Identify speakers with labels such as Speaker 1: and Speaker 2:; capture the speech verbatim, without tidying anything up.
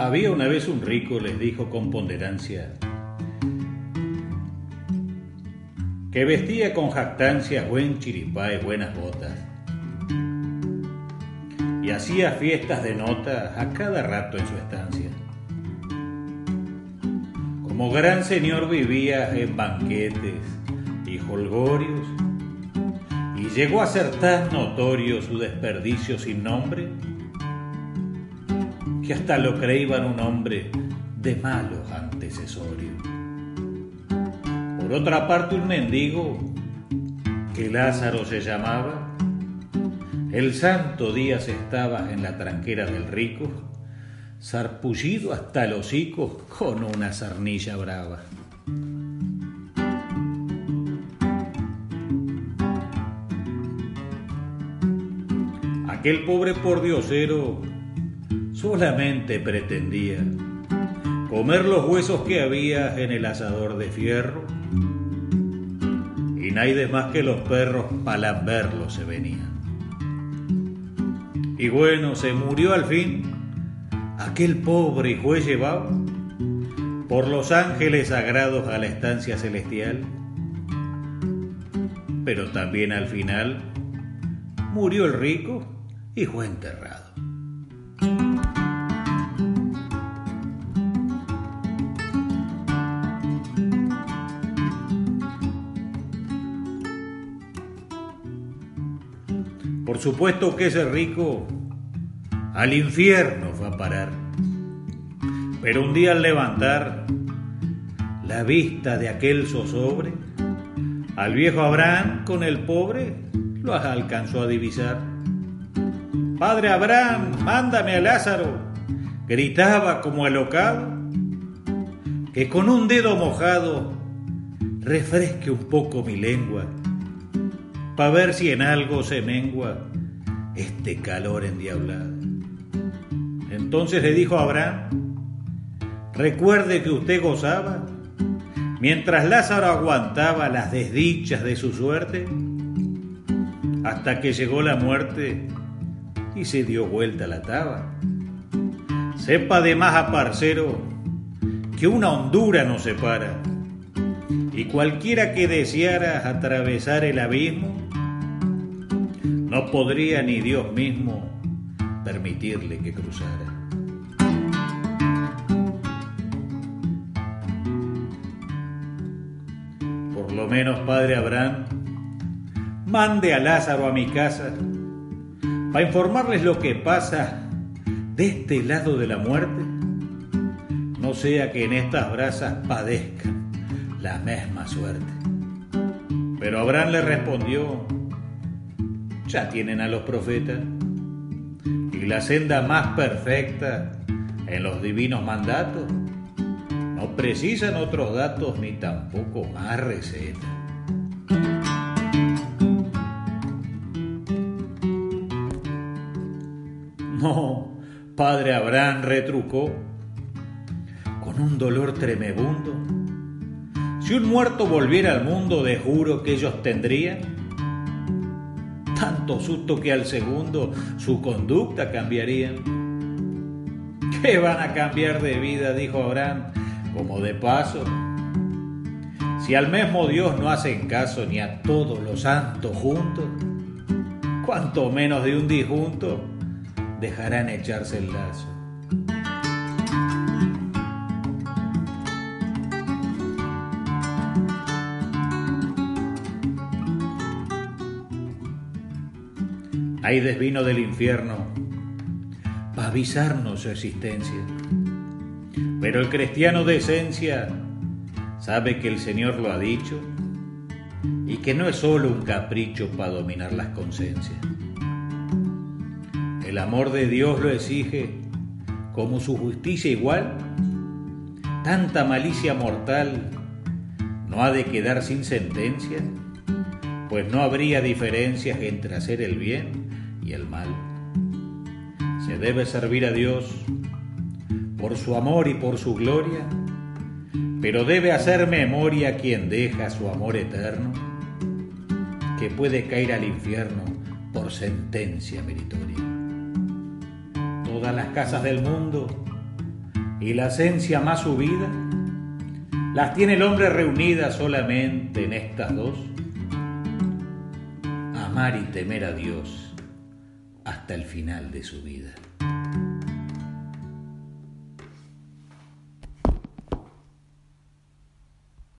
Speaker 1: Había una vez un rico, les dijo con ponderancia, que vestía con jactancia buen chiripá y buenas botas, y hacía fiestas de nota a cada rato en su estancia. Como gran señor vivía en banquetes y jolgorios, y llegó a ser tan notorio su desperdicio sin nombre, que hasta lo creían un hombre de malos antecesorios. Por otra parte, un mendigo, que Lázaro se llamaba, el santo día se estaba en la tranquera del rico, sarpullido hasta el hocico con una sarnilla brava. Aquel pobre pordiosero solamente pretendía comer los huesos que había en el asador de fierro, y nadie más que los perros pa' lamberlos se venían. Y bueno, se murió al fin aquel pobre y fue llevado por los ángeles sagrados a la estancia celestial, pero también al final murió el rico y fue enterrado. Por supuesto que ese rico al infierno fue a parar, pero un día al levantar la vista de aquel zozobre, al viejo Abraham con el pobre lo alcanzó a divisar. «Padre Abraham, mándame a Lázaro», gritaba como alocado, «que con un dedo mojado refresque un poco mi lengua, pa' ver si en algo se mengua este calor endiablado». Entonces le dijo a Abraham: «Recuerde que usted gozaba, mientras Lázaro aguantaba las desdichas de su suerte, hasta que llegó la muerte y se dio vuelta la taba. Sepa de más a parcero que una hondura nos separa, y cualquiera que deseara atravesar el abismo, no podría ni Dios mismo permitirle que cruzara». Por lo menos, padre Abraham, mande a Lázaro a mi casa para informarles lo que pasa de este lado de la muerte, no sea que en estas brasas padezcan la misma suerte. Pero Abraham le respondió: «Ya tienen a los profetas, y la senda más perfecta en los divinos mandatos no precisan otros datos ni tampoco más recetas». «No, padre Abraham», retrucó con un dolor tremebundo, «si un muerto volviera al mundo, de juro que ellos tendrían tanto susto que al segundo su conducta cambiarían». «¿Qué van a cambiar de vida?», dijo Abraham, como de paso, «si al mismo Dios no hacen caso ni a todos los santos juntos, cuanto menos de un disjunto dejarán echarse el lazo». Aides vino del infierno para avisarnos su existencia, pero el cristiano de esencia sabe que el Señor lo ha dicho y que no es solo un capricho para dominar las conciencias. El amor de Dios lo exige como su justicia igual. Tanta malicia mortal no ha de quedar sin sentencia, pues no habría diferencias entre hacer el bien y el mal. Se debe servir a Dios por su amor y por su gloria, pero debe hacer memoria quien deja su amor eterno, que puede caer al infierno por sentencia meritoria. Todas las casas del mundo y la esencia más subida, las tiene el hombre reunidas solamente en estas dos: amar y temer a Dios hasta el final de su vida.